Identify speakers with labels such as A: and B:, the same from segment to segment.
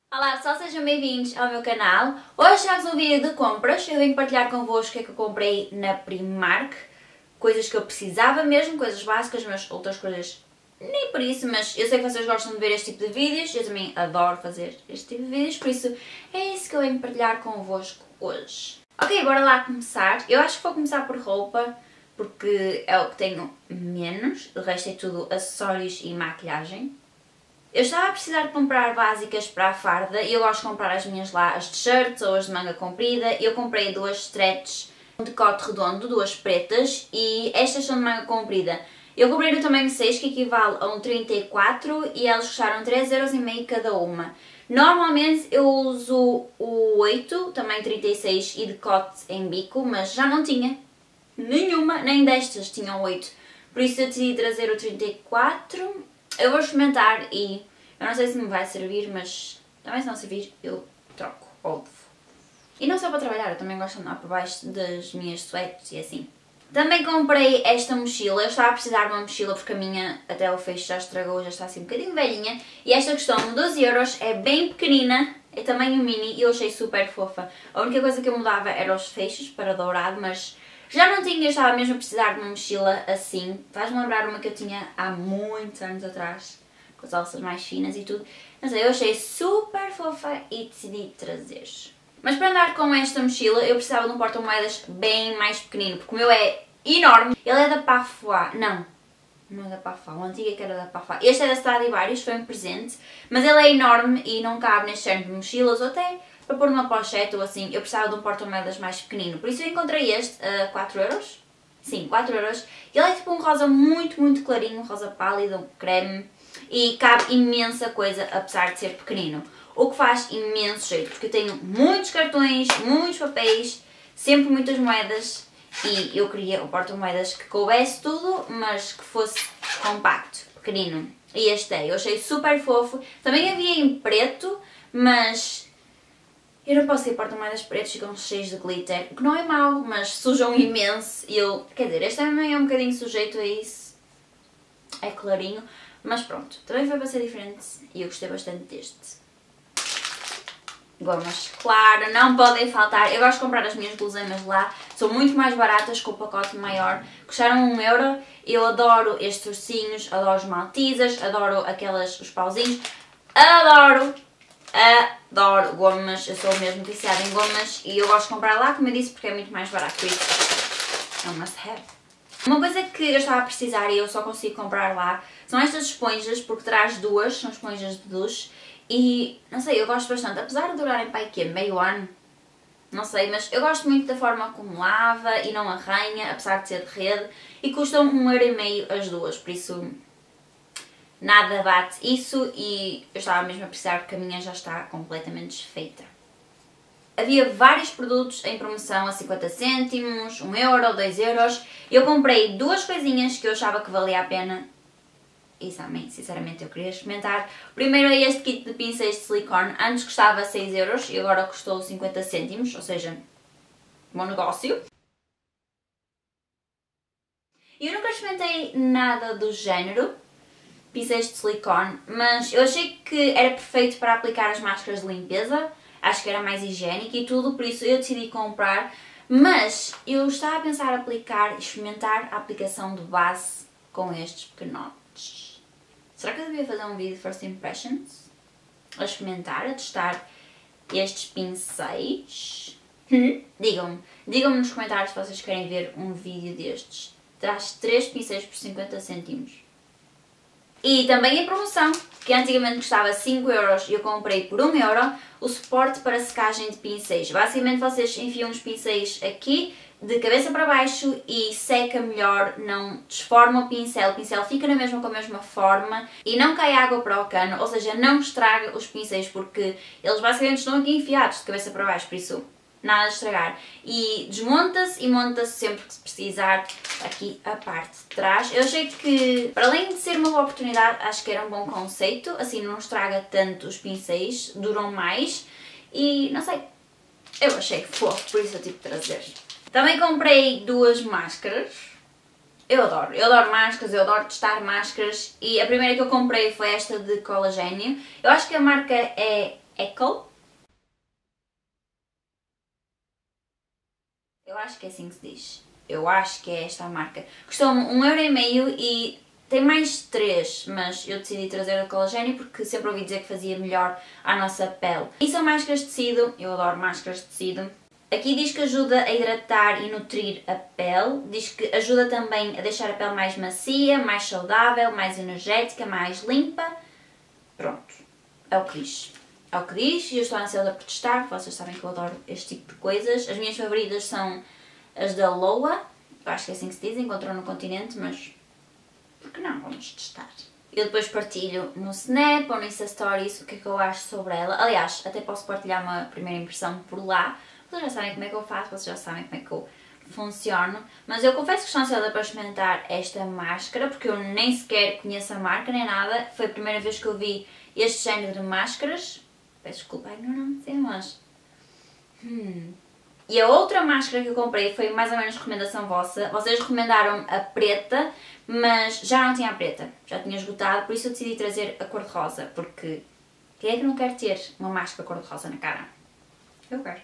A: Olá pessoal, sejam bem-vindos ao meu canal. Hoje trago um vídeo de compras. Eu venho partilhar convosco o que é que eu comprei na Primark. Coisas que eu precisava mesmo, coisas básicas, mas outras coisas nem por isso. Mas eu sei que vocês gostam de ver este tipo de vídeos, eu também adoro fazer este tipo de vídeos, por isso é isso que eu venho partilhar convosco hoje. Ok, bora lá começar. Eu acho que vou começar por roupa, porque é o que tenho menos. O resto é tudo acessórios e maquilhagem. Eu estava a precisar de comprar básicas para a farda e eu gosto de comprar as minhas lá, as t-shirts ou as de manga comprida. Eu comprei duas stretches de decote redondo, duas pretas, e estas são de manga comprida. Eu comprei no tamanho 6, que equivale a um 34, e elas custaram 3,5€ cada uma. Normalmente eu uso o 8, tamanho 36 e decote em bico, mas já não tinha nenhuma, nem destas tinham 8. Por isso eu decidi trazer o 34. Eu vou experimentar e eu não sei se me vai servir, mas também se não servir eu troco, óbvio. E não só para trabalhar, eu também gosto de andar por baixo das minhas sweats e assim. Também comprei esta mochila. Eu estava a precisar de uma mochila porque a minha até o fecho já estragou, já está assim um bocadinho velhinha. E esta custou-me 12€, é bem pequenina, é tamanho mini e eu achei super fofa. A única coisa que eu mudava era os fechos para dourado, mas já não tinha, eu estava mesmo a precisar de uma mochila assim. Faz-me lembrar uma que eu tinha há muitos anos atrás, com as alças mais finas e tudo. Não sei, eu achei super fofa e decidi trazer. Mas para andar com esta mochila eu precisava de um porta-moedas bem mais pequenino, porque o meu é enorme. Ele é da Pafois, não é da Pafois, o antigo é que era da Pafois. Este é da Stradivarius, foi um presente, mas ele é enorme e não cabe neste género de mochilas, ou até para pôr numa pochete ou assim. Eu precisava de um porta-moedas mais pequenino, por isso eu encontrei este a 4€. Sim, 4€. Ele é tipo um rosa muito clarinho, um rosa pálido, um creme, e cabe imensa coisa apesar de ser pequenino. O que faz imenso jeito, porque eu tenho muitos cartões, muitos papéis, sempre muitas moedas, e eu queria um porta-moedas que coubesse tudo, mas que fosse compacto, pequenino. E este é, eu achei super fofo. Também havia em preto, mas eu não posso ter porta-moedas pretos, ficam cheios de glitter, o que não é mau, mas sujam imenso. E eu, quer dizer, este também é um bocadinho sujeito a isso, é clarinho, mas pronto, também foi para ser diferente e eu gostei bastante deste. Gomas, claro, não podem faltar. Eu gosto de comprar as minhas guloseimas lá, são muito mais baratas com o pacote maior, custaram 1€. Eu adoro estes ursinhos, adoro os maltesers, adoro os pauzinhos, adoro gomas. Eu sou mesmo viciada em gomas e eu gosto de comprar lá, como eu disse, porque é muito mais barato, por isso é um must have. Uma coisa que eu estava a precisar e eu só consigo comprar lá são estas esponjas, porque traz duas, são esponjas de duche. E, não sei, eu gosto bastante, apesar de durarem para aí, meio ano, não sei, mas eu gosto muito da forma como lava e não arranha, apesar de ser de rede, e custam 1,5€ as duas, por isso nada bate isso e eu estava mesmo a precisar porque a minha já está completamente desfeita. Havia vários produtos em promoção a 50 cêntimos, 1€, 2€, eu comprei duas coisinhas que eu achava que valia a pena. E também, sinceramente, eu queria experimentar. Primeiro é este kit de pincéis de silicone. Antes custava 6€ e agora custou 50 cêntimos, ou seja, bom negócio. Eu nunca experimentei nada do género, pincéis de silicone, mas eu achei que era perfeito para aplicar as máscaras de limpeza. Acho que era mais higiênico e tudo, por isso eu decidi comprar. Mas eu estava a pensar aplicar e experimentar a aplicação de base com estes pequenotes. Será que eu devia fazer um vídeo de First Impressions? A experimentar, a testar estes pincéis? Digam-me nos comentários se vocês querem ver um vídeo destes. Traz 3 pincéis por 50 cêntimos. E também em promoção, que antigamente custava 5€ e eu comprei por 1€, o suporte para secagem de pincéis. Basicamente vocês enfiam os pincéis aqui, de cabeça para baixo, e seca melhor, não desforma o pincel fica na mesma com a mesma forma e não cai água para o cano, ou seja, não estraga os pincéis porque eles basicamente estão aqui enfiados de cabeça para baixo, por isso nada de estragar. E desmonta-se e monta-se sempre que se precisar aqui a parte de trás. Eu achei que, para além de ser uma boa oportunidade, acho que era um bom conceito, assim não estraga tanto os pincéis, duram mais e não sei, eu achei fofo, por isso eu tive de trazer. Também comprei duas máscaras. Eu adoro máscaras, eu adoro testar máscaras e a primeira que eu comprei foi esta de colagênio. Eu acho que a marca é Echo. Eu acho que é assim que se diz. Eu acho que é esta a marca. Custou-me 1,5€ e tem mais 3, mas eu decidi trazer a Colagênio porque sempre ouvi dizer que fazia melhor à nossa pele. E são máscaras de tecido, eu adoro máscaras de tecido. Aqui diz que ajuda a hidratar e nutrir a pele, diz que ajuda também a deixar a pele mais macia, mais saudável, mais energética, mais limpa. Pronto, é o que diz. É o que diz e eu estou ansiosa por testar, vocês sabem que eu adoro este tipo de coisas. As minhas favoritas são as da Loa, eu acho que é assim que se diz, encontrou no Continente, mas por que não? Vamos testar. Eu depois partilho no Snap ou no Insta Stories o que é que eu acho sobre ela. Aliás, até posso partilhar uma primeira impressão por lá. Vocês já sabem como é que eu faço, vocês já sabem como é que eu funciono. Mas eu confesso que estou ansiosa para experimentar esta máscara, porque eu nem sequer conheço a marca nem nada. Foi a primeira vez que eu vi este género de máscaras. Peço desculpa a ignorância, mas... E a outra máscara que eu comprei foi mais ou menos recomendação vossa. Vocês recomendaram a preta, mas já não tinha a preta. Já tinha esgotado, por isso eu decidi trazer a cor-de-rosa. Porque quem é que não quer ter uma máscara cor-de-rosa na cara? Eu quero.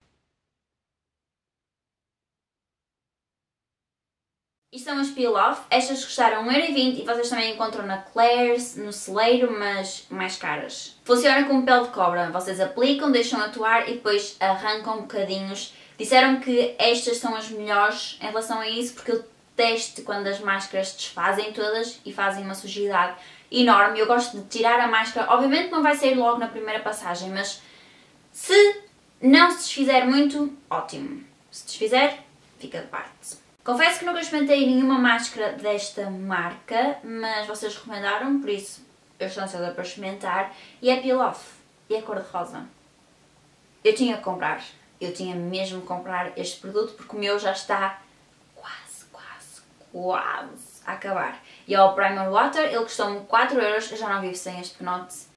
A: Isto são as peel-off. Estas custaram 1,20€ e vocês também encontram na Claire's, no celeiro, mas mais caras. Funciona como pele de cobra. Vocês aplicam, deixam atuar e depois arrancam bocadinhos. Disseram que estas são as melhores em relação a isso, porque eu detesto quando as máscaras desfazem todas e fazem uma sujidade enorme. Eu gosto de tirar a máscara. Obviamente não vai sair logo na primeira passagem, mas se não se desfizer muito, ótimo. Se desfizer, fica de parte. Confesso que nunca experimentei nenhuma máscara desta marca, mas vocês recomendaram, por isso eu estou ansiosa para experimentar. E é peel-off. E é cor-de-rosa. Eu tinha que comprar. Eu tinha mesmo que comprar este produto porque o meu já está quase a acabar. E é o Primer Water, ele custou-me 4€, eu já não vivo sem este penote.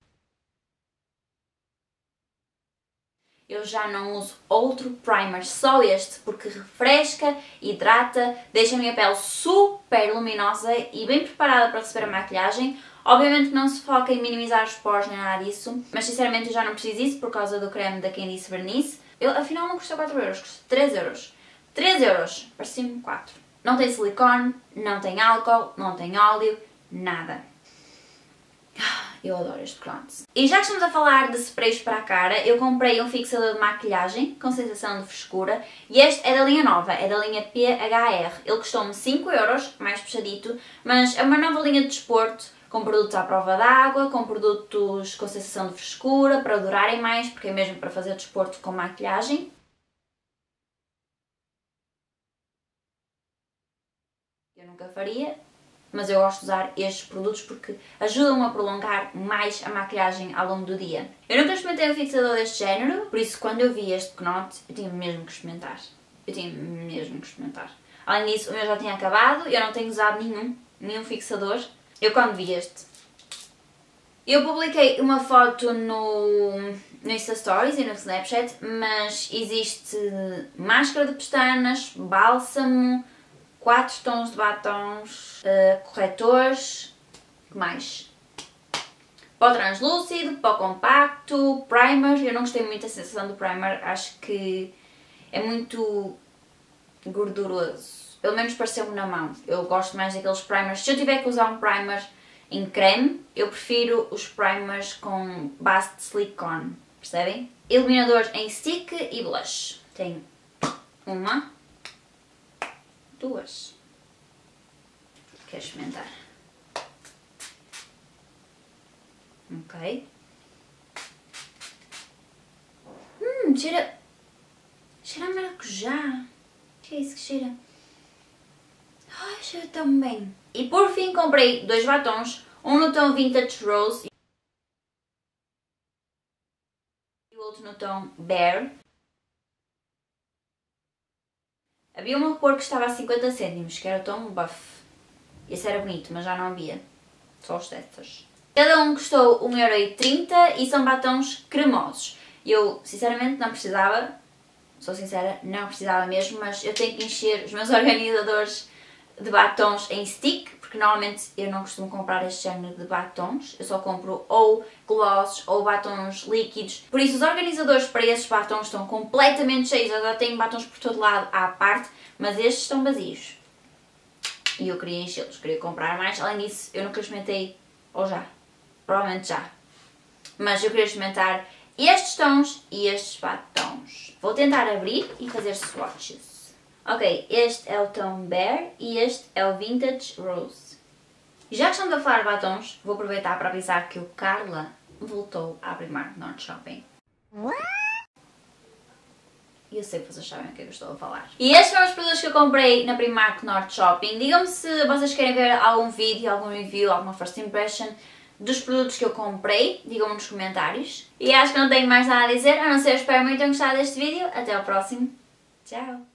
A: Eu já não uso outro primer, só este, porque refresca, hidrata, deixa a minha pele super luminosa e bem preparada para receber a maquilhagem. Obviamente que não se foca em minimizar os poros nem nada disso, mas sinceramente eu já não preciso disso por causa do creme da Candice Vernice. Afinal não custa 4€, custa 3€. 3€, parecia-me 4. Não tem silicone, não tem álcool, não tem óleo, nada. Eu adoro este pronto. E já que estamos a falar de sprays para a cara, eu comprei um fixador de maquilhagem com sensação de frescura e este é da linha nova, é da linha PHR. Ele custou-me 5€, mais puxadito, mas é uma nova linha de desporto com produtos à prova d'água, com produtos com sensação de frescura, para durarem mais, porque é mesmo para fazer desporto com maquilhagem. Eu nunca faria, mas eu gosto de usar estes produtos porque ajudam a prolongar mais a maquilhagem ao longo do dia. Eu nunca experimentei um fixador deste género, por isso quando eu vi este pequenote, eu tinha mesmo que experimentar. Além disso, o meu já tinha acabado, eu não tenho usado nenhum fixador. Eu quando vi este, eu publiquei uma foto no Insta Stories e no Snapchat, mas existe máscara de pestanas, bálsamo, 4 tons de batons, corretores, o que mais? Pó translúcido, pó compacto, primer. Eu não gostei muito da sensação do primer, acho que é muito gorduroso. Pelo menos pareceu-me na mão. Eu gosto mais daqueles primers. Se eu tiver que usar um primer em creme, eu prefiro os primers com base de silicone, percebem? Iluminador em stick e blush. Tenho uma, duas. Quero experimentar. Ok. Cheira a maracujá. O que é isso que cheira? Ai, cheira tão bem. E por fim comprei 2 batons. Um no tom Vintage Rose e o outro no tom Bear. Havia uma cor que estava a 50 cêntimos, que era o tom Buff. Esse era bonito, mas já não havia. Só os destas. Cada um custou 1,30€ e são batons cremosos. Eu, sinceramente, não precisava. Sou sincera, não precisava mesmo, mas eu tenho que encher os meus organizadores de batons em stick, porque normalmente eu não costumo comprar este género de batons, eu só compro ou glosses ou batons líquidos, por isso os organizadores para esses batons estão completamente cheios, eu já tenho batons por todo lado à parte, mas estes estão vazios. E eu queria enchê-los, queria comprar mais, além disso eu nunca experimentei, ou já, provavelmente já, mas eu queria experimentar estes tons e estes batons. Vou tentar abrir e fazer swatches. Ok, este é o tom Bear e este é o Vintage Rose. E já que estamos a falar de batons, vou aproveitar para avisar que o Carla voltou à Primark North Shopping. E eu sei que vocês sabem o que é que eu estou a falar. E estes foram os produtos que eu comprei na Primark North Shopping. Digam-me se vocês querem ver algum vídeo, algum review, alguma first impression dos produtos que eu comprei. Digam-me nos comentários. E acho que não tenho mais nada a dizer, a não ser eu espero muito ter gostado deste vídeo. Até ao próximo. Tchau!